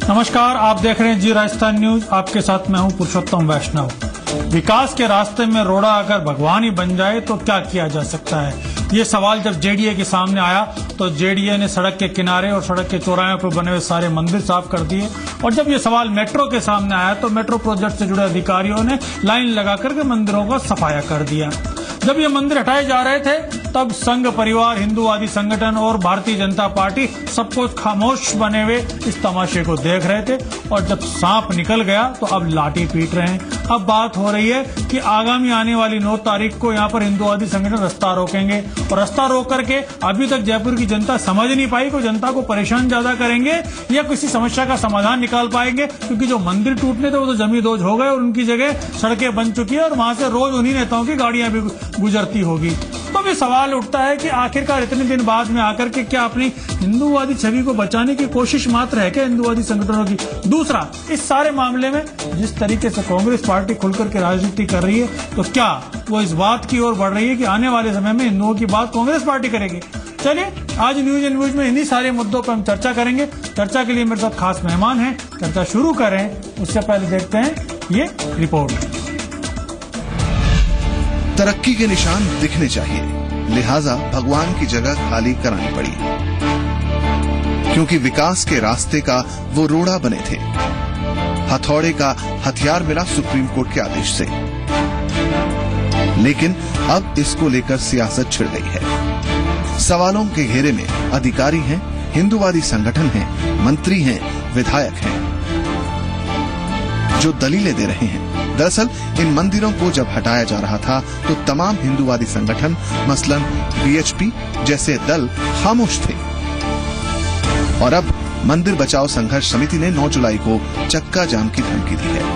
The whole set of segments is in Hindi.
नमस्कार, आप देख रहे हैं जी राजस्थान न्यूज। आपके साथ मैं हूं पुरुषोत्तम वैष्णव। विकास के रास्ते में रोड़ा अगर भगवान ही बन जाए तो क्या किया जा सकता है, ये सवाल जब जेडीए के सामने आया तो जेडीए ने सड़क के किनारे और सड़क के चौराहे पर बने हुए सारे मंदिर साफ कर दिए। और जब ये सवाल मेट्रो के सामने आया तो मेट्रो प्रोजेक्ट से जुड़े अधिकारियों ने लाइन लगा करके मंदिरों का सफाया कर दिया। जब ये मंदिर हटाए जा रहे थे तब संघ परिवार, हिंदूवादी संगठन और भारतीय जनता पार्टी सब कुछ खामोश बने हुए इस तमाशे को देख रहे थे। और जब सांप निकल गया तो अब लाठी पीट रहे हैं। अब बात हो रही है कि आगामी आने वाली 9 तारीख को यहाँ पर हिंदूवादी संगठन रास्ता रोकेंगे और रास्ता रोक करके अभी तक जयपुर की जनता समझ नहीं पाई कि जनता को परेशान ज्यादा करेंगे या किसी समस्या का समाधान निकाल पाएंगे, क्योंकि जो मंदिर टूटने थे वो तो जमींदोज हो गए और उनकी जगह सड़कें बन चुकी है और वहां से रोज उन्हीं नेताओं की गाड़ियां भी गुजरती होगी। तो भी सवाल उठता है कि आखिरकार इतने दिन बाद में आकर के क्या अपनी हिंदूवादी छवि को बचाने की कोशिश मात्र है क्या हिंदूवादी संगठनों की? दूसरा, इस सारे मामले में जिस तरीके से कांग्रेस पार्टी खुलकर के राजनीति कर रही है तो क्या वो इस बात की ओर बढ़ रही है कि आने वाले समय में हिंदुओं की बात कांग्रेस पार्टी करेगी? चलिए, आज न्यूज एंड व्यूज में इन्हीं सारे मुद्दों पर हम चर्चा करेंगे। चर्चा के लिए मेरे साथ खास मेहमान हैं। चर्चा शुरू करें उससे पहले देखते हैं ये रिपोर्ट। तरक्की के निशान दिखने चाहिए, लिहाजा भगवान की जगह खाली करानी पड़ी, क्योंकि विकास के रास्ते का वो रोड़ा बने थे। हथौड़े का हथियार मिला सुप्रीम कोर्ट के आदेश से, लेकिन अब इसको लेकर सियासत छिड़ गई है। सवालों के घेरे में अधिकारी हैं, हिंदूवादी संगठन हैं, मंत्री हैं, विधायक हैं, जो दलीलें दे रहे हैं। दरअसल इन मंदिरों को जब हटाया जा रहा था तो तमाम हिंदूवादी संगठन मसलन बीएचपी जैसे दल खामोश थे। और अब मंदिर बचाओ संघर्ष समिति ने 9 जुलाई को चक्का जाम की धमकी दी है।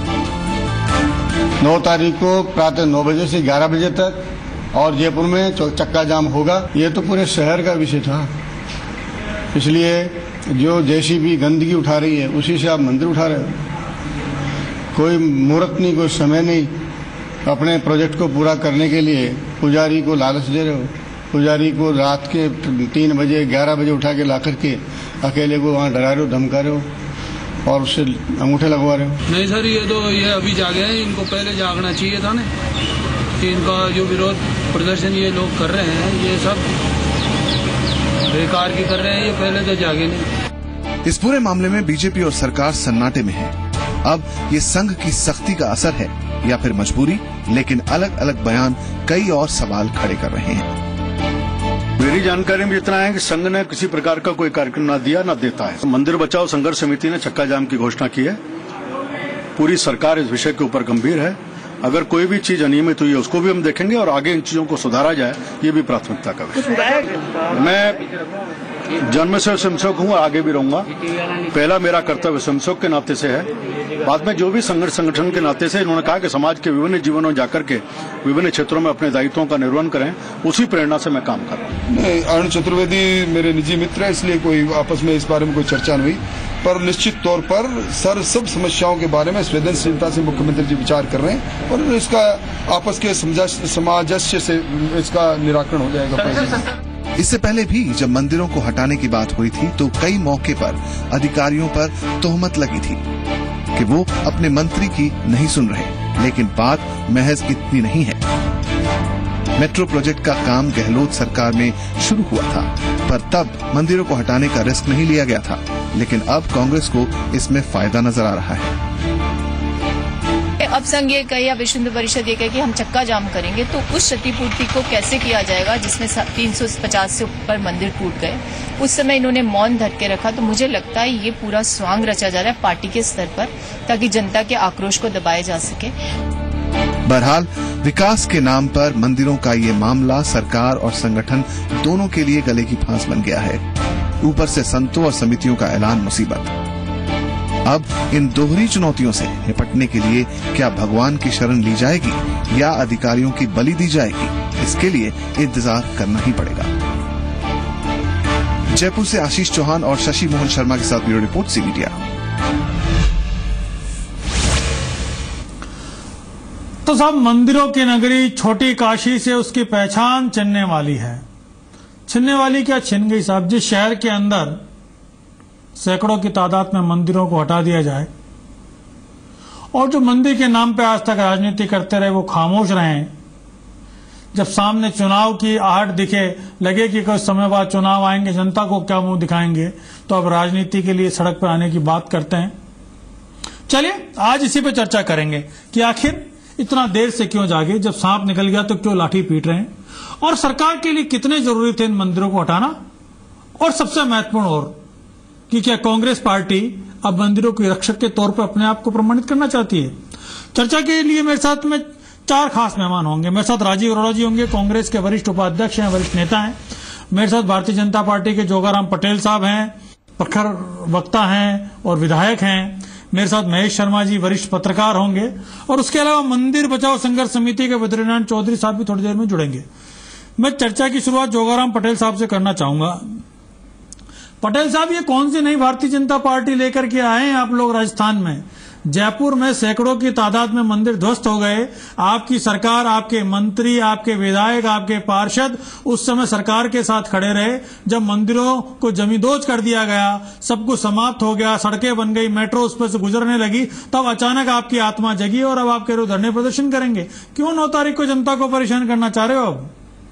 9 तारीख को प्रातः 9 बजे से 11 बजे तक और जयपुर में चक्का जाम होगा। ये तो पूरे शहर का विषय था, इसलिए जो जैसी भी गंदगी उठा रही है उसी से आप मंदिर उठा रहे हो। कोई मुहूर्त नहीं, कोई समय नहीं। अपने प्रोजेक्ट को पूरा करने के लिए पुजारी को लालच दे रहे हो। पुजारी को रात के 3 बजे 11 बजे उठा के ला करके अकेले को वहाँ डरा रहे हो, धमका रहे हो और उससे अंगूठे लगवा रहे हो। नहीं सर, ये अभी जागे हैं, इनको पहले जागना चाहिए था ना कि इनका जो विरोध प्रदर्शन ये लोग कर रहे हैं ये सब बेकार की कर रहे हैं, ये पहले तो जागे नहीं। इस पूरे मामले में बीजेपी और सरकार सन्नाटे में है। अब ये संघ की सख्ती का असर है या फिर मजबूरी, लेकिन अलग अलग बयान कई और सवाल खड़े कर रहे हैं। मेरी जानकारी में इतना है कि संघ ने किसी प्रकार का कोई कार्यक्रम ना दिया ना देता है। मंदिर बचाओ संघर्ष समिति ने चक्का जाम की घोषणा की है। पूरी सरकार इस विषय के ऊपर गंभीर है। अगर कोई भी चीज अनियमित हुई है उसको भी हम देखेंगे और आगे इन चीजों को सुधारा जाए, ये भी प्राथमिकता का विषय। मैं जन्म से स्वयंसेवक हूँ, आगे भी रहूंगा। पहला मेरा कर्तव्य स्वयंसेवक के नाते से है, बाद में जो भी संगठन के नाते से इन्होंने कहा कि समाज के विभिन्न जीवनों में जाकर के विभिन्न क्षेत्रों में अपने दायित्वों का निर्वहन करें, उसी प्रेरणा से मैं काम कर रहा हूँ। अरुण चतुर्वेदी मेरे निजी मित्र है, इसलिए कोई आपस में इस बारे में कोई चर्चा नहीं हुई, पर निश्चित तौर पर सब समस्याओं के बारे में संवेदनशीलता से मुख्यमंत्री जी विचार कर रहे हैं और इसका आपस के सामंजस्य से इसका निराकरण हो जाएगा। इससे पहले भी जब मंदिरों को हटाने की बात हुई थी तो कई मौके पर अधिकारियों पर तोहमत लगी थी कि वो अपने मंत्री की नहीं सुन रहे, लेकिन बात महज इतनी नहीं है। मेट्रो प्रोजेक्ट का काम गहलोत सरकार में शुरू हुआ था, पर तब मंदिरों को हटाने का रिस्क नहीं लिया गया था, लेकिन अब कांग्रेस को इसमें फायदा नजर आ रहा है। अब संघ ये कहे या विश्व हिंदू परिषद ये कहे कि हम चक्का जाम करेंगे, तो उस क्षतिपूर्ति को कैसे किया जाएगा जिसमें 350 से ऊपर मंदिर टूट गए। उस समय इन्होंने मौन धर के रखा, तो मुझे लगता है ये पूरा स्वांग रचा जा रहा है पार्टी के स्तर पर, ताकि जनता के आक्रोश को दबाया जा सके। बहरहाल विकास के नाम पर मंदिरों का ये मामला सरकार और संगठन दोनों के लिए गले की फांस बन गया है। ऊपर से संतों और समितियों का ऐलान मुसीबत। अब इन दोहरी चुनौतियों से निपटने के लिए क्या भगवान की शरण ली जाएगी या अधिकारियों की बलि दी जाएगी, इसके लिए इंतजार करना ही पड़ेगा। जयपुर से आशीष चौहान और शशि मोहन शर्मा के साथ ब्यूरो रिपोर्ट, सी मीडिया। तो सब मंदिरों की नगरी छोटी काशी से उसकी पहचान छिनने वाली है। छिनने वाली क्या छिन गई साहब। जिस शहर के अंदर सैकड़ों की तादाद में मंदिरों को हटा दिया जाए और जो मंदिर के नाम पे आज तक राजनीति करते रहे वो खामोश रहे। जब सामने चुनाव की आहट दिखे, लगे कि कुछ समय बाद चुनाव आएंगे, जनता को क्या मुंह दिखाएंगे, तो अब राजनीति के लिए सड़क पर आने की बात करते हैं। चलिए आज इसी पे चर्चा करेंगे कि आखिर इतना देर से क्यों जागे, जब सांप निकल गया तो क्यों लाठी पीट रहे हैं, और सरकार के लिए कितने जरूरी थे इन मंदिरों को हटाना, और सबसे महत्वपूर्ण और कि क्या कांग्रेस पार्टी अब मंदिरों के रक्षक के तौर पर अपने आप को प्रमाणित करना चाहती है। चर्चा के लिए मेरे साथ में 4 खास मेहमान होंगे। मेरे साथ राजीव अरोड़ा जी होंगे, कांग्रेस के वरिष्ठ उपाध्यक्ष हैं, वरिष्ठ नेता हैं। मेरे साथ भारतीय जनता पार्टी के जोगाराम पटेल साहब हैं, प्रखर वक्ता हैं और विधायक हैं। मेरे साथ महेश शर्मा जी वरिष्ठ पत्रकार होंगे, और उसके अलावा मंदिर बचाओ संघर्ष समिति के बद्रीनारायण चौधरी साहब भी थोड़ी देर में जुड़ेंगे। मैं चर्चा की शुरुआत जोगाराम पटेल साहब से करना चाहूंगा। पटेल साहब, ये कौन सी नई भारतीय जनता पार्टी लेकर के आए हैं आप लोग राजस्थान में? जयपुर में सैकड़ों की तादाद में मंदिर ध्वस्त हो गए, आपकी सरकार, आपके मंत्री, आपके विधायक, आपके पार्षद उस समय सरकार के साथ खड़े रहे। जब मंदिरों को जमींदोज कर दिया गया, सब कुछ समाप्त हो गया, सड़कें बन गई, मेट्रो उस पर से गुजरने लगी, तब अचानक आपकी आत्मा जगी और अब आप कह रहे हो धरने प्रदर्शन करेंगे। क्यों 9 तारीख को जनता को परेशान करना चाह रहे हो? अब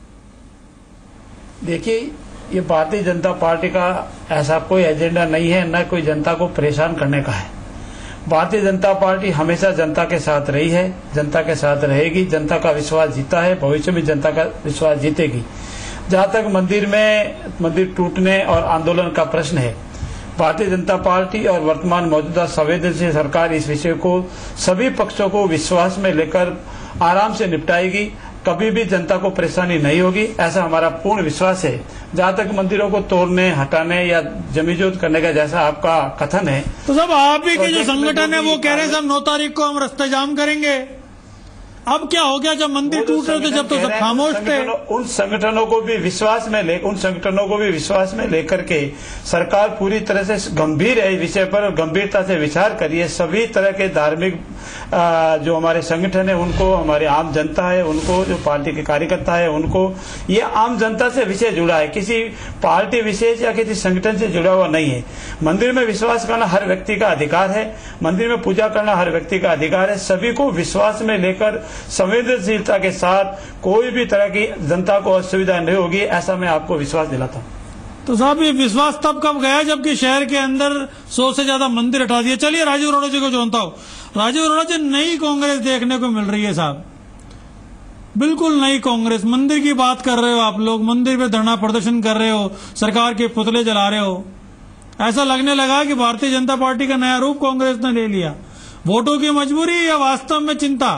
देखिए, ये भारतीय जनता पार्टी का ऐसा कोई एजेंडा नहीं है, न कोई जनता को परेशान करने का है। भारतीय जनता पार्टी हमेशा जनता के साथ रही है, जनता के साथ रहेगी, जनता का विश्वास जीता है, भविष्य में जनता का विश्वास जीतेगी। जहां तक मंदिर टूटने और आंदोलन का प्रश्न है, भारतीय जनता पार्टी और वर्तमान मौजूदा संवेदनशील सरकार इस विषय को सभी पक्षों को विश्वास में लेकर आराम से निपटाएगी। कभी भी जनता को परेशानी नहीं होगी, ऐसा हमारा पूर्ण विश्वास है। जहां तक मंदिरों को तोड़ने, हटाने या जमीजोत करने का जैसा आपका कथन है, तो सब आप ही के जो संगठन है वो कह रहे हैं सब 9 तारीख को हम रास्ते जाम करेंगे। अब क्या हो गया? जब मंदिर टूट रहे थे जब तो सब खामोश थे। उन संगठनों को भी विश्वास में लेकर के सरकार पूरी तरह से गंभीर है इस विषय पर, गंभीरता से विचार करिए। सभी तरह के धार्मिक जो हमारे संगठन है उनको, हमारे आम जनता है उनको, जो पार्टी के कार्यकर्ता है उनको, ये आम जनता से विषय जुड़ा है, किसी पार्टी विशेष या किसी संगठन से जुड़ा हुआ नहीं है। मंदिर में विश्वास करना हर व्यक्ति का अधिकार है, मंदिर में पूजा करना हर व्यक्ति का अधिकार है। सभी को विश्वास में लेकर संवेदनशीलता के साथ कोई भी तरह की जनता को असुविधा नहीं होगी, ऐसा मैं आपको विश्वास दिलाता हूँ। तो साहब, ये विश्वास तब कब गया जबकि शहर के अंदर 100 से ज्यादा मंदिर हटा दिए। चलिए राजीव अरोड़ा जी को जानता हूँ। राजीव अरोड़ा जी, नई कांग्रेस देखने को मिल रही है साहब, बिल्कुल नई कांग्रेस। मंदिर की बात कर रहे हो आप लोग, मंदिर पे धरना प्रदर्शन कर रहे हो, सरकार के पुतले जला रहे हो। ऐसा लगने लगा कि भारतीय जनता पार्टी का नया रूप कांग्रेस ने ले लिया। वोटों की मजबूरी या वास्तव में चिंता?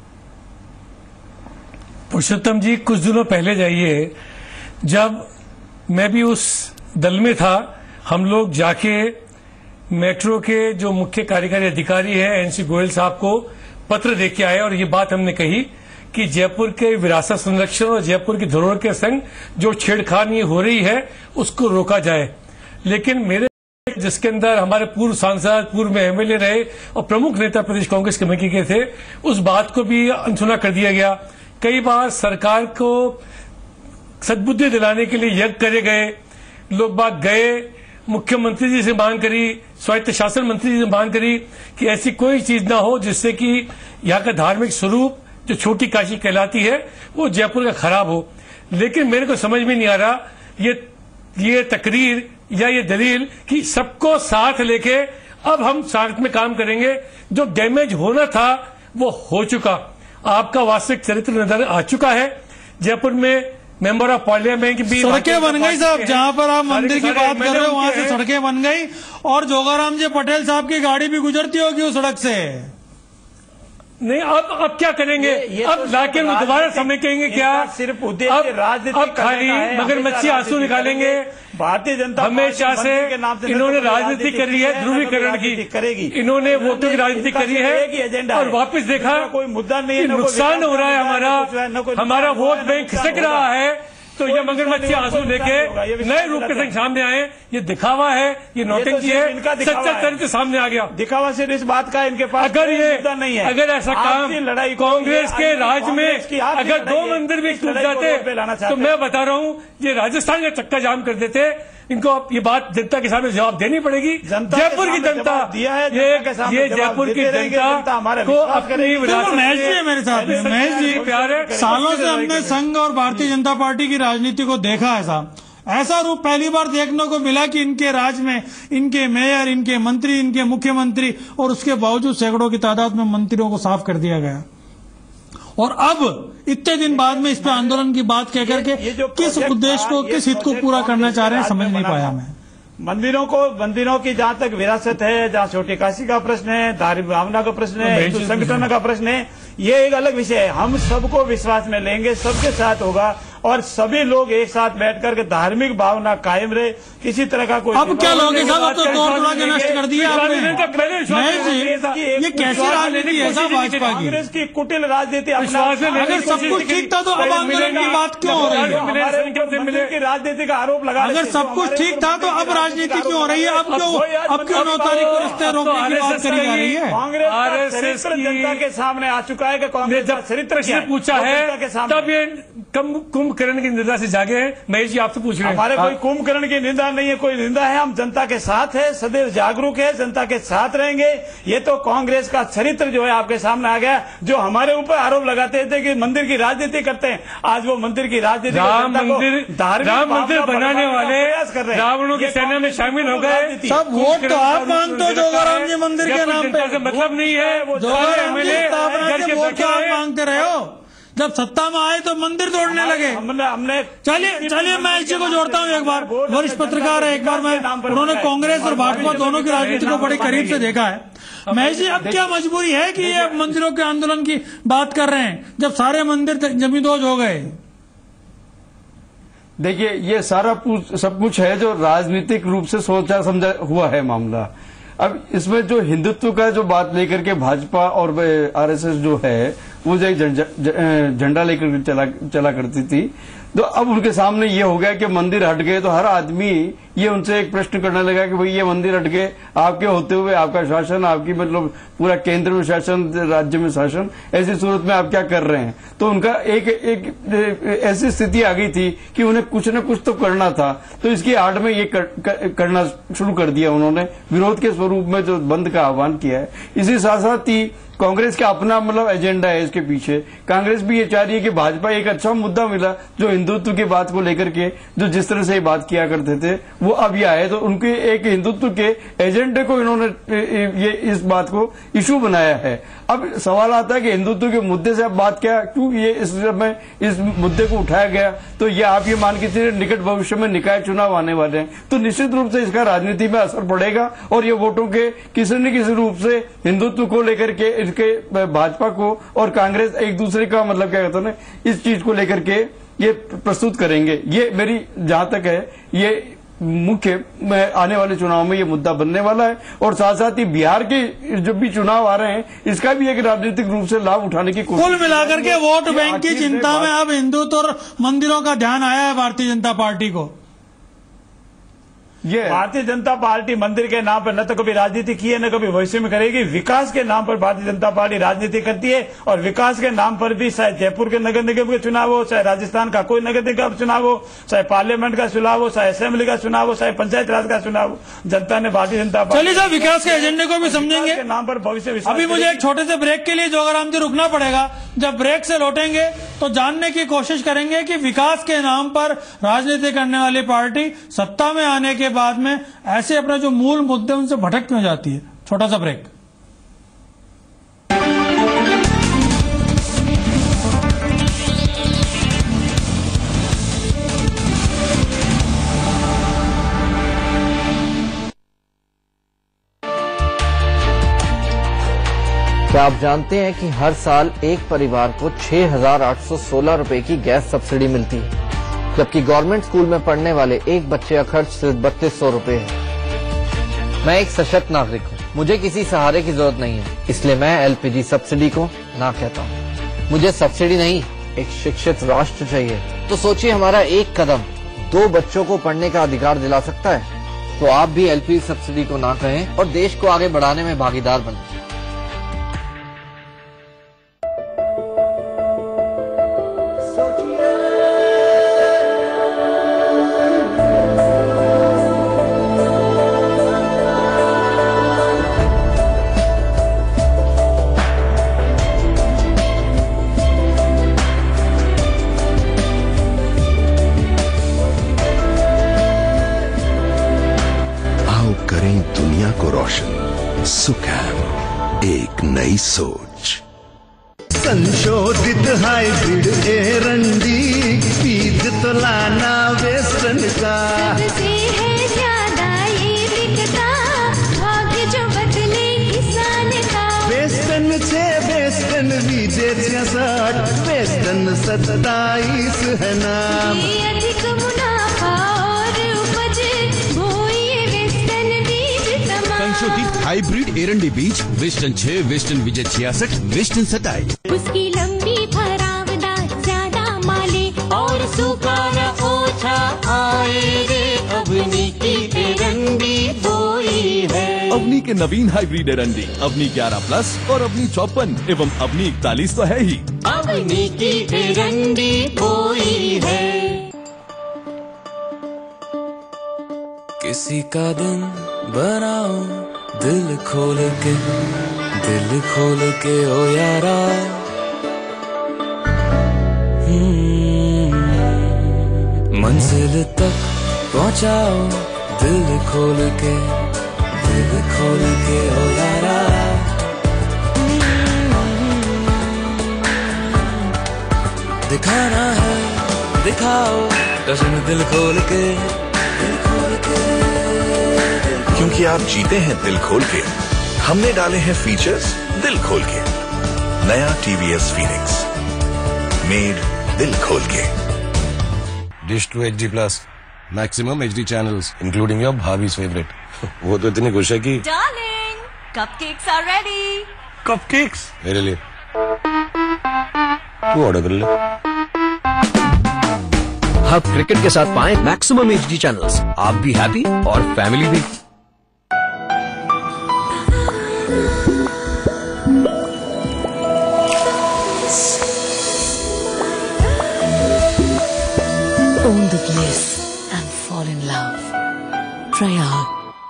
पुरुषोत्तम जी, कुछ दिनों पहले जाइए, जब मैं भी उस दल में था, हम लोग जाके मेट्रो के जो मुख्य कार्यकारी अधिकारी हैं एनसी गोयल साहब को पत्र दे के आए और ये बात हमने कही कि जयपुर के विरासत संरक्षण और जयपुर की धरोहर के संग जो छेड़खानी हो रही है उसको रोका जाए। लेकिन मेरे जिसके अंदर हमारे पूर्व सांसद, पूर्व एमएलए रहे और प्रमुख नेता प्रदेश कांग्रेस कमेटी के थे, उस बात को भी अनसुना कर दिया गया। कई बार सरकार को सद्बुद्धि दिलाने के लिए यज्ञ करे गए, लोग बाग गए, मुख्यमंत्री जी से मांग करी, स्वायत्त शासन मंत्री जी से मांग करी कि ऐसी कोई चीज ना हो जिससे कि यहाँ का धार्मिक स्वरूप जो छोटी काशी कहलाती है वो जयपुर का खराब हो। लेकिन मेरे को समझ में नहीं आ रहा ये तकरीर या ये दलील कि सबको साथ लेके अब हम साथ में काम करेंगे। जो डैमेज होना था वो हो चुका, आपका वास्तविक चरित्र नजर आ चुका है। जयपुर में मेंबर ऑफ पार्लियामेंट भी सड़कें बन गई साहब, जहां पर आप मंदिर की बात कर रहे हो वहां से सड़कें बन गई और जोगाराम जी पटेल साहब की गाड़ी भी गुजरती होगी उस सड़क से। नहीं, अब क्या करेंगे? अब लाके दोबारा समेटेंगे क्या? सिर्फ उद्देश्य राजनीति अब खाली मगरमच्छी आंसू निकालेंगे। भारतीय जनता हमेशा से इन्होंने राजनीति करी है, ध्रुवीकरण की करेगी, इन्होंने वोटों की राजनीति करी है और वापस देखा कोई मुद्दा नहीं है, नुकसान हो रहा है, हमारा वोट बैंक खिसक रहा है। तो ये मगरमच्छी आंसू लेके नए रूप के संग सामने आए, ये दिखावा है, ये नौटंकी है, सच्चा चरित्र सामने आ गया। दिखावा सिर्फ इस बात का इनके पास अगर ये नहीं है, अगर ऐसा काम कांग्रेस के राज में अगर 2 मंदिर भी टूट जाते तो मैं बता रहा हूँ ये राजस्थान का चक्का जाम कर देते। इनको ये बात जनता के सामने जवाब देनी पड़ेगी। जयपुर की जनता दिया है, ये जयपुर की जनता को अपनी महेश जी मेरे साथ में, महेश जी प्यारे सालों से हमने संघ और भारतीय जनता पार्टी की राजनीति को देखा है साहब, ऐसा रूप पहली बार देखने को मिला कि इनके राज में इनके मेयर, इनके मंत्री, इनके मुख्यमंत्री और उसके बावजूद सैकड़ों की तादाद में मंत्रियों को साफ कर दिया गया। और अब इतने दिन बाद में इस पे आंदोलन की बात कह करके किस उद्देश्य को, किस हित को पूरा करना चाह रहे हैं समझ नहीं पाया मैं। मंदिरों की जहां तक विरासत है, जहां छोटी काशी का प्रश्न है, धार्मिक भावना का प्रश्न है, हिंदू संगठन का प्रश्न है, ये एक अलग विषय है। हम सबको विश्वास में लेंगे, सबके साथ होगा और सभी लोग एक साथ बैठ करके धार्मिक भावना कायम रहे, किसी तरह का कोई। अब क्या लोगे साहब, अब तो तोड़ तोड़ा के नष्ट कर दिया आपने। ये कैसी राजनीति है साहब भाजपा की? कांग्रेस की कुटिल राजनीति। अगर सब कुछ ठीक था तो अब आंदोलन की बात क्यों हो रही है? की राजनीति का आरोप लगा, अगर सब कुछ ठीक था तो अब राजनीति क्यों हो रही है? अब क्यों 9 तारीख को रिश्ते रोकने की बात करी जा रही है? कांग्रेस जनता के सामने आ चुका है कि कांग्रेस का चरित्र क्या है, पूछा है तब ये कुंभकर्ण की निंदा से जागे हैं। महेश जी आपसे पूछ रहे हैं। हमारे कोई कुंभकर्ण की निंदा नहीं है, कोई निंदा है, हम जनता के साथ है, सदैव जागरूक है, जनता के साथ रहेंगे। ये तो कांग्रेस का चरित्र जो है आपके सामने आ गया, जो हमारे ऊपर आरोप लगाते थे कि मंदिर की राजनीति करते हैं, आज वो मंदिर की राजनीति, राम मंदिर बनाने वाले रावणों की सेना में शामिल हो गए। सब वोट तो आप मांगते हो जोगाराम जी मंदिर के नाम पे, मतलब नहीं है। जोगाराम जी स्थापना के वोट आप मांगते रहे हो, जब सत्ता में आए तो मंदिर तोड़ने लगे। हमने चलिए मैं इसी को जोड़ता हूँ एक बार, वरिष्ठ पत्रकार है, एक बार मैं, उन्होंने कांग्रेस और भाजपा दोनों की राजनीति को बड़ी करीब से देखा है। महेश जी अब क्या मजबूरी है कि ये मंदिरों के आंदोलन की बात कर रहे हैं जब सारे मंदिर जमींदोज हो गए? देखिए ये सारा सब कुछ है जो राजनीतिक रूप से सोचा समझा हुआ है मामला। अब इसमें जो हिंदुत्व का जो बात लेकर के भाजपा और आरएसएस जो है वो जो झंडा लेकर चला करती थी, तो अब उनके सामने ये हो गया कि मंदिर हट गए तो हर आदमी ये उनसे एक प्रश्न करने लगा कि भाई ये मंदिर हट गए, आपके होते हुए आपका शासन, आपकी मतलब पूरा केंद्र में शासन, राज्य में शासन, ऐसी सूरत में आप क्या कर रहे हैं? तो उनका एक ऐसी स्थिति आ गई थी कि उन्हें कुछ न कुछ तो करना था, तो इसकी आड़ में ये करना शुरू कर दिया उन्होंने, विरोध के स्वरूप में जो बंद का आह्वान किया है। इसी साथ साथ ही कांग्रेस का अपना मतलब एजेंडा है इसके पीछे। कांग्रेस भी ये चाह रही है कि भाजपा एक अच्छा मुद्दा मिला जो हिंदुत्व की बात को लेकर के जो जिस तरह से बात किया करते थे वो अब ये आए, तो उनके एक हिंदुत्व के एजेंडे को इन्होंने ये इस बात को इशू बनाया है। अब सवाल आता है कि हिंदुत्व के मुद्दे से अब बात क्या, क्यों ये इस समय इस मुद्दे को उठाया गया? तो ये आप ये मान के चलिए निकट भविष्य में निकाय चुनाव आने वाले हैं, तो निश्चित रूप से इसका राजनीति में असर पड़ेगा और ये वोटों के किसी न किसी रूप से हिंदुत्व को लेकर के इसके भाजपा को और कांग्रेस एक दूसरे का मतलब क्या कहते हैं ना, इस चीज को लेकर के ये प्रस्तुत करेंगे। ये मेरी जहां तक है ये मुख्य आने वाले चुनाव में ये मुद्दा बनने वाला है और साथ साथ ही बिहार के जो भी चुनाव आ रहे हैं इसका भी एक राजनीतिक रूप से लाभ उठाने की कोशिश। कुल मिलाकर के वोट बैंक की चिंता में अब हिंदुत्व और मंदिरों का ध्यान आया है भारतीय जनता पार्टी को। भारतीय जनता पार्टी मंदिर के नाम पर न तो कभी राजनीति की है न कभी भविष्य में करेगी। विकास के नाम पर भारतीय जनता पार्टी राजनीति करती है और विकास के नाम पर भी चाहे जयपुर के नगर निगम के चुनाव हो, चाहे राजस्थान का कोई नगर निगम का चुनाव हो, चाहे पार्लियामेंट का चुनाव हो, चाहे असेंबली का चुनाव हो, चाहे पंचायत राज का चुनाव हो, जनता ने भारतीय जनता पार्टी। चलिए साहब विकास के एजेंडे को भी समझेंगे नाम पर भविष्य। अभी मुझे एक छोटे से ब्रेक के लिए जोगाराम जी रुकना पड़ेगा। जब ब्रेक से लौटेंगे तो जानने की कोशिश करेंगे कि विकास के नाम पर राजनीति करने वाली पार्टी सत्ता में आने के बाद में ऐसे अपने जो मूल मुद्दे उनसे भटक क्यों जाती है। छोटा सा ब्रेक। क्या आप जानते हैं कि हर साल एक परिवार को 6,816 रुपए की गैस सब्सिडी मिलती है, जबकि गवर्नमेंट स्कूल में पढ़ने वाले एक बच्चे का खर्च सिर्फ 3200 रुपए है। मैं एक सशक्त नागरिक हूँ, मुझे किसी सहारे की जरूरत नहीं है, इसलिए मैं एलपीजी सब्सिडी को ना कहता हूँ। मुझे सब्सिडी नहीं, एक शिक्षित राष्ट्र चाहिए। तो सोचिए, हमारा एक कदम 2 बच्चों को पढ़ने का अधिकार दिला सकता है। तो आप भी एलपीजी सब्सिडी को ना कहें और देश को आगे बढ़ाने में भागीदार बनें। को रोशन। सुकैम, एक नई सोच। संशोधित हाइब्रिड एरंडी, बीज तो लाना वेस्टर्न का। सबसे है ज्यादा ये बिकता, भाग्य जो बदले किसान का। वेस्टर्न 6, वेस्टर्न बीजे 66, वेस्टर्न 27 है नाम। ये अधिक मुनाफा और उपज, वो ये वेस्टर्न बीज तमाम। संशोधित हाइब्रिड एरंडी बीज वेस्टर्न 6, वेस्टर्न विजय 66, वेस्टर्न 27। उसकी लंबी फरावदा ज्यादा माले और सुखाना ओछा आए रे। अवनी की एरंडी बोई है। अवनी के नवीन हाइब्रिड एरंडी अवनी 11+ और अवनी 54 एवं अवनी 41 तो है ही। अवनी की एरंडी बोई है। किसी का दिन बनाओ दिल खोल के, दिल खोल के ओ यारा। मंजिल तक पहुंचाओ दिल खोल के, दिल खोल के ओ यारा। दिखाना है दिखाओ जश्न दिल खोल के, दिल खोल के। क्योंकि आप जीते हैं दिल खोल के, हमने डाले हैं फीचर्स दिल खोल के। नया TVS Phoenix, मेड दिल खोल के। Dish 2 HD+, maximum HD channels, including your भाभी's favorite. वो तो इतनी खुश है कि Darling, cupcakes are ready. Cupcakes? मेरे लिए तू ऑर्डर कर ले। अब क्रिकेट के साथ पाएं मैक्सिमम HD चैनल्स, आप भी हैप्पी और फैमिली भी। Own the bliss and fall in love. Try out.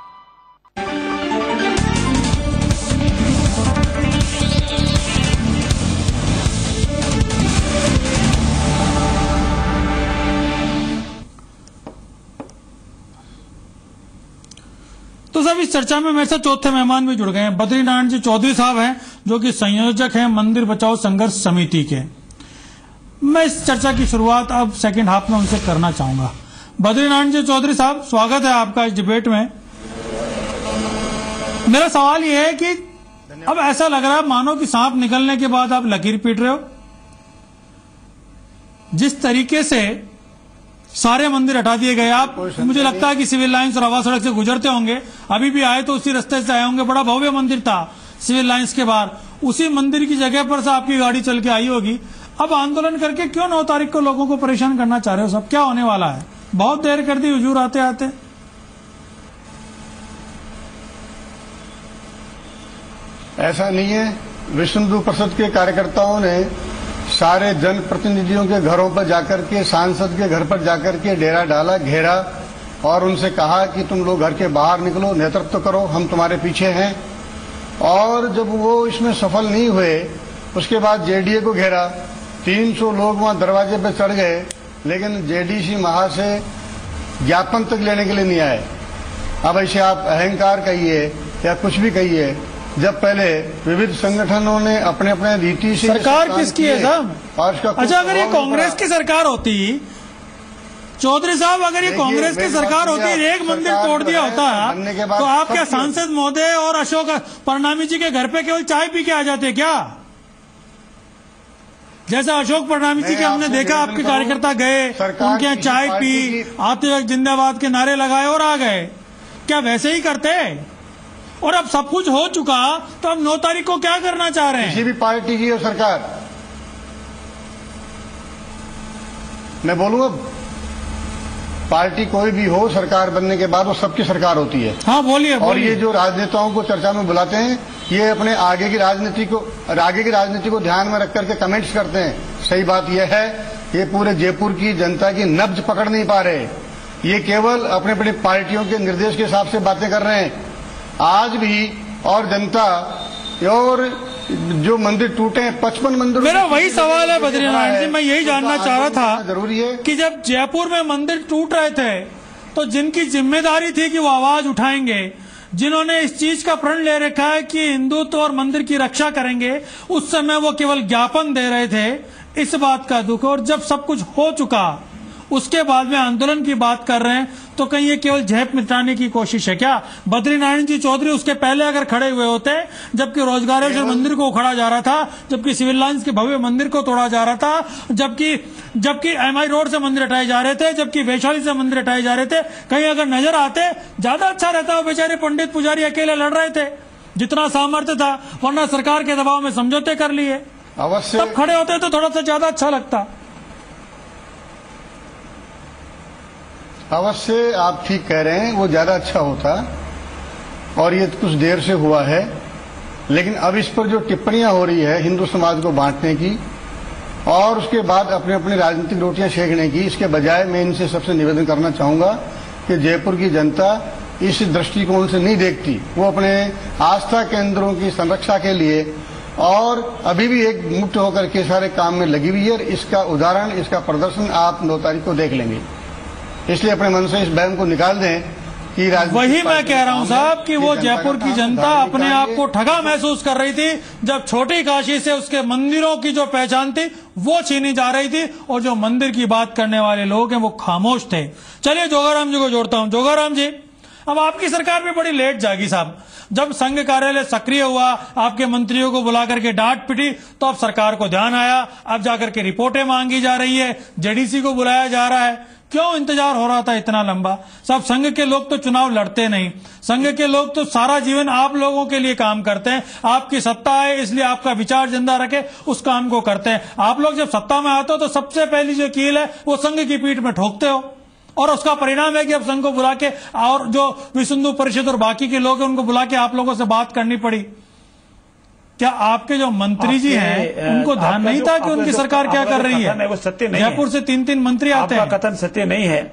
तो सब इस चर्चा में मेरे साथ चौथे मेहमान भी जुड़ गए हैं। बद्रीनारायण जी चौधरी साहब हैं, जो कि संयोजक हैं मंदिर बचाओ संघर्ष समिति के। मैं इस चर्चा की शुरुआत अब सेकंड हाफ में उनसे करना चाहूंगा। बद्रीनारायण जी चौधरी साहब, स्वागत है आपका इस डिबेट में। मेरा सवाल यह है कि अब ऐसा लग रहा है मानो कि सांप निकलने के बाद आप लकीर पीट रहे हो। जिस तरीके से सारे मंदिर हटा दिए गए, आप मुझे लगता है कि सिविल लाइन्स और हवा सड़क से गुजरते होंगे, अभी भी आए तो उसी रास्ते से आए होंगे। बड़ा भव्य मंदिर था सिविल लाइन्स के बाहर, उसी मंदिर की जगह पर से आपकी गाड़ी चल के आई होगी। अब आंदोलन करके क्यों 9 तारीख को लोगों को परेशान करना चाह रहे हो? सब क्या होने वाला है? बहुत देर कर दी हुजूर आते आते। ऐसा नहीं है। विश्व हिंदू परिषद के कार्यकर्ताओं ने सारे जनप्रतिनिधियों के घरों पर जाकर के, सांसद के घर पर जाकर के डेरा डाला, घेरा और उनसे कहा कि तुम लोग घर के बाहर निकलो, नेतृत्व करो, हम तुम्हारे पीछे हैं। और जब वो इसमें सफल नहीं हुए, उसके बाद जेडीए को घेरा। 300 लोग वहां दरवाजे पर चढ़ गए, लेकिन जेडीसी महा से ज्ञापन तक लेने के लिए नहीं आए। अब ऐसे आप अहंकार कहिए या कुछ भी कहिए, जब पहले विविध संगठनों ने अपने अपने रीति से सरकार किसकी है साहब? अच्छा, अगर ये कांग्रेस की सरकार होती, चौधरी साहब, अगर ये कांग्रेस की सरकार होती, एक मंदिर तोड़ दिया होता, तो आप क्या सांसद महोदय और अशोक परनामी जी के घर पे केवल चाय पी के आ जाते क्या? जैसा अशोक परनामी जी के हमने देखा, आपके कार्यकर्ता गए, उनके यहाँ चाय पी, आते वक्त जिंदाबाद के नारे लगाए और आ गए। क्या वैसे ही करते? और अब सब कुछ हो चुका, तो अब 9 तारीख को क्या करना चाह रहे हैं? किसी भी पार्टी की हो सरकार, मैं बोलूंगा पार्टी कोई भी हो, सरकार बनने के बाद वो सबकी सरकार होती है। हाँ बोलिए। और ये जो राजनेताओं को चर्चा में बुलाते हैं, ये अपने आगे की राजनीति को ध्यान में रख करके कमेंट्स करते हैं। सही बात यह है, ये पूरे जयपुर की जनता की नब्ज पकड़ नहीं पा रहे। ये केवल अपने अपनी पार्टियों के निर्देश के हिसाब से बातें कर रहे हैं। आज भी और जनता और जो मंदिर टूटे हैं, 55 मंदिर। मेरा वही सवाल है बद्रीनारायण जी, मैं यही जानना चाह रहा था जरूरी है कि जब जयपुर में मंदिर टूट रहे थे, तो जिनकी जिम्मेदारी थी कि वो आवाज उठाएंगे, जिन्होंने इस चीज का प्रण ले रखा है कि हिंदुत्व और मंदिर की रक्षा करेंगे, उस समय वो केवल ज्ञापन दे रहे थे। इस बात का दुख, और जब सब कुछ हो चुका उसके बाद में आंदोलन की बात कर रहे हैं, तो कहीं ये केवल झेप मिटाने की कोशिश है क्या? बद्रीनारायण जी चौधरी उसके पहले अगर खड़े हुए होते, जबकि रोजगारेश्वर मंदिर को उखड़ा जा रहा था, जबकि सिविल लाइंस के भव्य मंदिर को तोड़ा जा रहा था, जबकि एमआई रोड से मंदिर हटाए जा रहे थे, जबकि वैशाली से मंदिर हटाए जा रहे थे, कहीं अगर नजर आते ज्यादा अच्छा रहता। वो बेचारे पंडित पुजारी अकेले लड़ रहे थे, जितना सामर्थ्य था, वरना सरकार के दबाव में समझौते कर लिए। अवश्य तब खड़े होते तो थोड़ा सा ज्यादा अच्छा लगता। अवश्य आप ठीक कह रहे हैं, वो ज्यादा अच्छा होता, और ये कुछ देर से हुआ है। लेकिन अब इस पर जो टिप्पणियां हो रही है हिंदू समाज को बांटने की और उसके बाद अपने अपनी राजनीतिक रोटियां सेकने की, इसके बजाय मैं इनसे सबसे निवेदन करना चाहूंगा कि जयपुर की जनता इस दृष्टिकोण से नहीं देखती। वो अपने आस्था केंद्रों की संरक्षा के लिए और अभी भी एक मुक्त होकर के सारे काम में लगी हुई है। इसका उदाहरण, इसका प्रदर्शन आप 9 तारीख को देख लेंगे। इसलिए अपने मन से इस बैन को निकाल दें कि वही मैं कह रहा हूं साहब कि वो जयपुर की जनता अपने आप को ठगा महसूस कर रही थी जब छोटी काशी से उसके मंदिरों की जो पहचान थी वो छीनी जा रही थी, और जो मंदिर की बात करने वाले लोग हैं वो खामोश थे। चलिए जोगाराम जी को जोड़ता हूं। जोगाराम जी, अब आपकी सरकार भी बड़ी लेट जागी साहब। जब संघ कार्यालय सक्रिय हुआ, आपके मंत्रियों को बुला करके डांट पिटी, तो अब सरकार को ध्यान आया, अब जाकर के रिपोर्टें मांगी जा रही है, जेडीसी को बुलाया जा रहा है। क्यों इंतजार हो रहा था इतना लंबा? सब संघ के लोग तो चुनाव लड़ते नहीं, संघ के लोग तो सारा जीवन आप लोगों के लिए काम करते हैं। आपकी सत्ता है इसलिए आपका विचार जिंदा रखे उस काम को करते हैं। आप लोग जब सत्ता में आते हो तो सबसे पहली जो कील है वो संघ की पीठ में ठोकते हो, और उसका परिणाम है कि अब संघ को बुला के और जो विश्व हिंदू परिषद और बाकी के लोग हैं उनको बुला के आप लोगों से बात करनी पड़ी। क्या आपके जो मंत्री जी हैं उनको ध्यान नहीं था कि उनकी सरकार क्या कर रही है? वो सत्य नहीं है। जयपुर से 3 मंत्री आते हैं। आपका कथन सत्य नहीं है।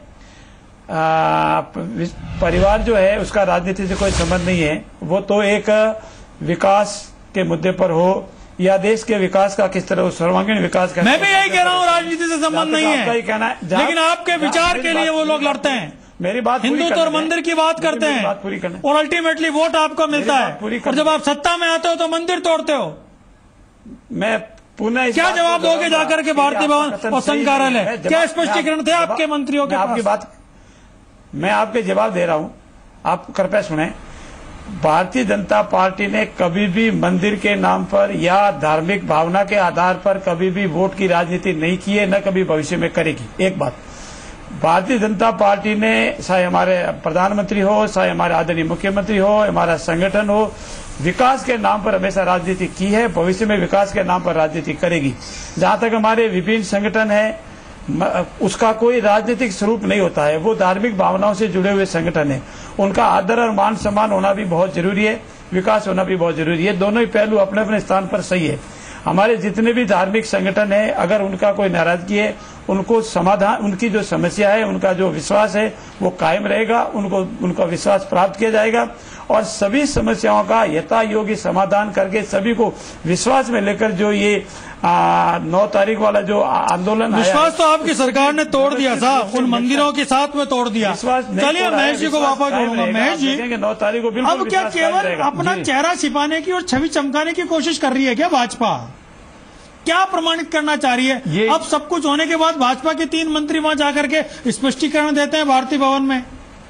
परिवार जो है उसका राजनीति से कोई संबंध नहीं है। वो तो एक विकास के मुद्दे पर हो या देश के विकास का किस तरह सर्वांगीण विकास का, मैं भी यही कह रहा हूँ, राजनीति से संबंध नहीं है, लेकिन आपके विचार के लिए वो लोग लड़ते हैं। मेरी बात हिंदुत्व और मंदिर की बात करते हैं और अल्टीमेटली वोट आपको मिलता है, और जब आप सत्ता में आते हो तो मंदिर तोड़ते हो। मैं पुनः क्या जवाब दोगे जाकर के भारतीय भवन और संघ कार्यालय? क्या स्पष्टीकरण थे आपके मंत्रियों के? आपकी बात मैं आपके जवाब दे रहा हूं, आप कृपया सुने। भारतीय जनता पार्टी ने कभी भी मंदिर के नाम पर या धार्मिक भावना के आधार पर कभी भी वोट की राजनीति नहीं की है, न कभी भविष्य में करेगी। एक बात, भारतीय जनता पार्टी ने चाहे हमारे प्रधानमंत्री हो, चाहे हमारे आदरणीय मुख्यमंत्री हो, हमारा संगठन हो, विकास के नाम पर हमेशा राजनीति की है, भविष्य में विकास के नाम पर राजनीति करेगी। जहां तक हमारे विभिन्न संगठन है उसका कोई राजनीतिक स्वरूप नहीं होता है, वो धार्मिक भावनाओं से जुड़े हुए संगठन है। उनका आदर और मान सम्मान होना भी बहुत जरूरी है, विकास होना भी बहुत जरूरी है। दोनों ही पहलू अपने अपने स्थान पर सही है। हमारे जितने भी धार्मिक संगठन है, अगर उनका कोई नाराजगी है, उनको समाधान, उनकी जो समस्या है, उनका जो विश्वास है वो कायम रहेगा, उनका विश्वास प्राप्त किया जाएगा, और सभी समस्याओं का यथा योग्य समाधान करके सभी को विश्वास में लेकर जो ये 9 तारीख वाला जो आंदोलन, विश्वास तो आपकी सरकार ने तोड़ दिया साहब, उन मंदिरों के साथ में तोड़ दिया। चलिए महेश जी को वापस जोड़ूंगा। महेश जी, 9 तारीख को बिल्कुल अब क्या केवल अपना चेहरा छिपाने की और छवि चमकाने की कोशिश कर रही है क्या भाजपा? क्या प्रमाणित करना चाह रही है? अब सब कुछ होने के बाद भाजपा के 3 मंत्री वहां जाकर के स्पष्टीकरण देते हैं भारतीय भवन में।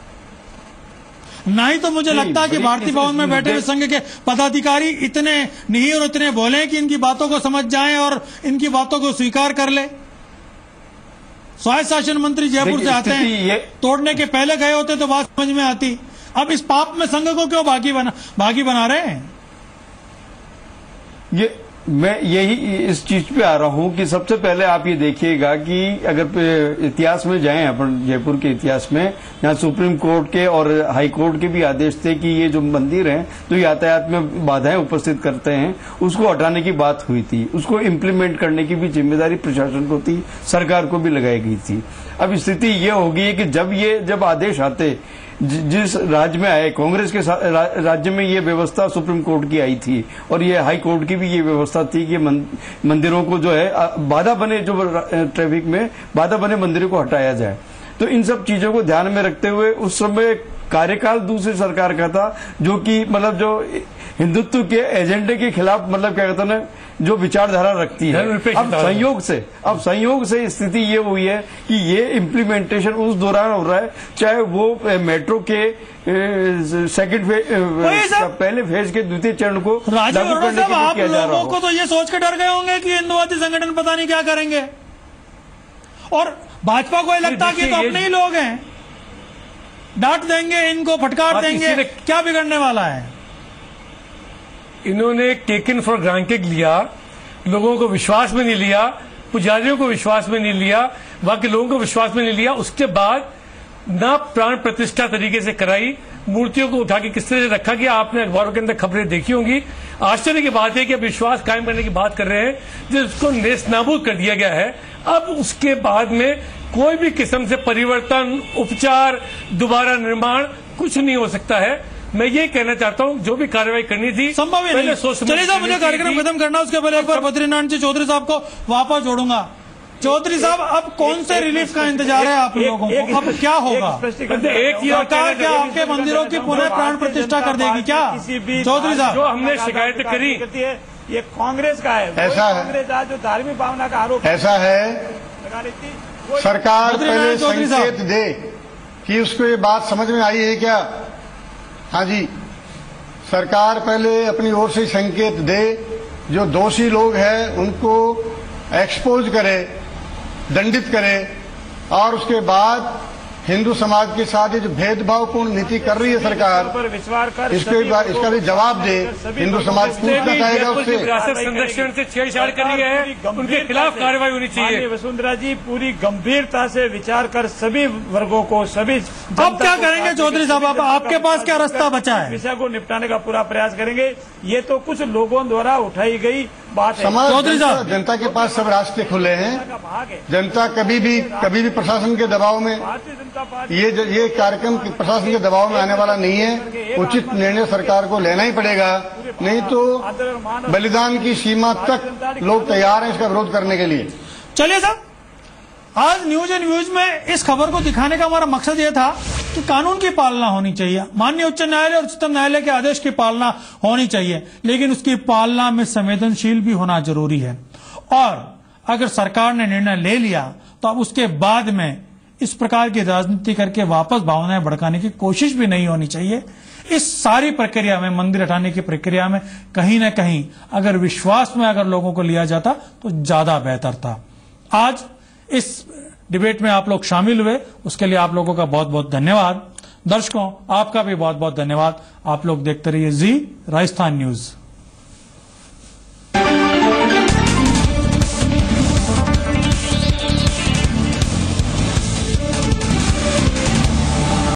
ना ही तो मुझे लगता है कि भारतीय भवन में बैठे हुए संघ के पदाधिकारी इतने नहीं और इतने भोले कि इनकी बातों को समझ जाएं और इनकी बातों को स्वीकार कर ले। स्वायत्त शासन मंत्री जयपुर से आते हैं, तोड़ने के पहले गए होते तो बात समझ में आती। अब इस पाप में संघ को क्यों भागी बना रहे हैं? मैं यही इस चीज पे आ रहा हूं कि सबसे पहले आप ये देखिएगा कि अगर इतिहास में जाएं, अपन जयपुर के इतिहास में, यहाँ सुप्रीम कोर्ट के और हाई कोर्ट के भी आदेश थे कि ये जो मंदिर हैं तो यातायात में बाधाएं उपस्थित करते हैं, उसको हटाने की बात हुई थी। उसको इम्प्लीमेंट करने की भी जिम्मेदारी प्रशासन को थी, सरकार को भी लगाई गई थी। अब स्थिति ये होगी कि जब आदेश आते, जिस राज्य में आए, कांग्रेस के राज्य में ये व्यवस्था सुप्रीम कोर्ट की आई थी और ये हाई कोर्ट की भी ये व्यवस्था थी कि मंदिरों को जो है बाधा बने, जो ट्रैफिक में बाधा बने, मंदिरों को हटाया जाए। तो इन सब चीजों को ध्यान में रखते हुए उस समय कार्यकाल दूसरी सरकार का था, जो कि मतलब जो हिंदुत्व के एजेंडे के खिलाफ मतलब क्या कहते हैं जो विचारधारा रखती है। अब संयोग से स्थिति ये हुई है कि ये इम्प्लीमेंटेशन उस दौरान हो रहा है, चाहे वो मेट्रो के सेकंड फेज, पहले फेज के द्वितीय चरण को लागू करने के लिए किया जा रहा हो। को तो ये सोच के डर गए होंगे कि हिंदुवादी संगठन पता नहीं क्या करेंगे, और भाजपा को लगता है कि तो अपने ही लोग हैं, डांट देंगे इनको, फटकार देंगे, क्या बिगड़ने वाला है। इन्होंने टेकन फॉर ग्रांटेड लिया, लोगों को विश्वास में नहीं लिया, पुजारियों को विश्वास में नहीं लिया, बाकी लोगों को विश्वास में नहीं लिया। उसके बाद ना प्राण प्रतिष्ठा तरीके से कराई, मूर्तियों को उठा के किस तरह से रखा गया, आपने अखबारों के अंदर खबरें देखी होंगी। आश्चर्य की बात है कि अब विश्वास कायम करने की बात कर रहे हैं, जिसको नेस्तनाबूद कर दिया गया है। अब उसके बाद में कोई भी किस्म से परिवर्तन, उपचार, दोबारा निर्माण कुछ नहीं हो सकता है। मैं ये कहना चाहता हूँ जो भी कार्रवाई करनी थी संभव है नहीं। चलिए साहब, मुझे कार्यक्रम खत्म करना, उसके पहले एक बार बद्रीनाथ जी चौधरी साहब को वापस जोड़ूंगा। चौधरी साहब, अब कौन से रिलीफ का इंतजार है आप लोगों को? अब क्या होगा? सरकार क्या आपके मंदिरों की पुनः प्राण प्रतिष्ठा कर देगी क्या? चौधरी साहब, जो हमने शिकायत करी ये कांग्रेस का है, ऐसा है, कांग्रेस जो धार्मिक भावना का आरोप ऐसा है। सरकार पहले संकेत दे कि उसको ये बात समझ में आई है क्या। हाँ जी, सरकार पहले अपनी ओर से संकेत दे, जो दोषी लोग हैं उनको एक्सपोज करे, दंडित करे, और उसके बाद हिंदू समाज के साथ ये जो भेदभावपूर्ण नीति कर रही है सरकार, इसका भी जवाब दे। हिंदू समाज पूछना चाहेगा उससे। संरक्षण से छेड़छाड़ करी है, उनके खिलाफ कार्रवाई होनी चाहिए। वसुंधरा जी पूरी गंभीरता से विचार कर सभी वर्गों को, सभी अब क्या करेंगे चौधरी साहब? आपके पास क्या रास्ता बचा है? विषय को निपटाने का पूरा प्रयास करेंगे। ये तो कुछ लोगों द्वारा उठाई गई बात है। चौधरी साहब, जनता के पास सब रास्ते खुले हैं। जनता कभी भी प्रशासन के दबाव में, ये कार्यक्रम प्रशासन के दबाव में आने वाला नहीं है। उचित निर्णय सरकार को लेना ही पड़ेगा, नहीं तो बलिदान की सीमा तक लोग तैयार हैं इसका विरोध करने के लिए। चलिए साहब, आज न्यूज एंड व्यूज में इस खबर को दिखाने का हमारा मकसद ये था कि कानून की पालना होनी चाहिए, माननीय उच्च न्यायालय और उच्चतम न्यायालय के आदेश की पालना होनी चाहिए, लेकिन उसकी पालना में संवेदनशील भी होना जरूरी है। और अगर सरकार ने निर्णय ले लिया तो अब उसके बाद में इस प्रकार की राजनीति करके वापस भावनाएं भड़काने की कोशिश भी नहीं होनी चाहिए। इस सारी प्रक्रिया में, मंदिर हटाने की प्रक्रिया में कहीं न कहीं अगर विश्वास में अगर लोगों को लिया जाता तो ज्यादा बेहतर था। आज इस डिबेट में आप लोग शामिल हुए, उसके लिए आप लोगों का बहुत बहुत धन्यवाद। दर्शकों, आपका भी बहुत बहुत धन्यवाद। आप लोग देखते रहिए जी राजस्थान न्यूज।